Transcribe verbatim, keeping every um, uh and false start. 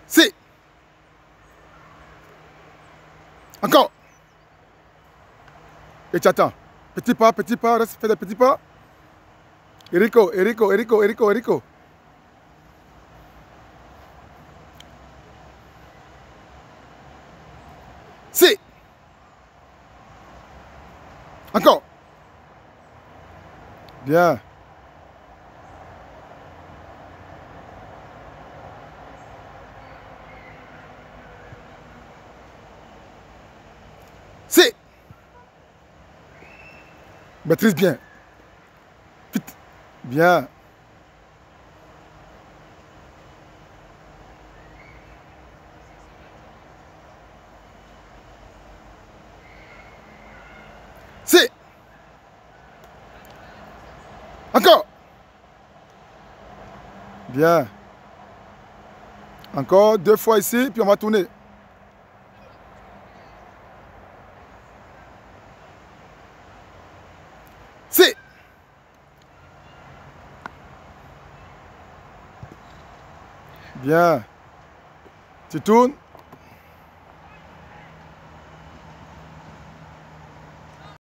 Si. Encore. Et tu attends. Petit pas, petit pas, reste, fais des petits pas. Erico, Erico, Erico, Erico, Erico. Si. Encore. Bien. Si. Maîtrise bien. Vite. Bien. Si. Encore. Bien. Encore deux fois ici, puis on va tourner. Si. Bien. Tu tournes.